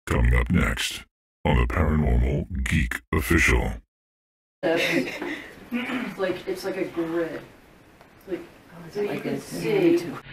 Coming up next on the Paranormal Geek Official. It's like a grid. It's like, so you can see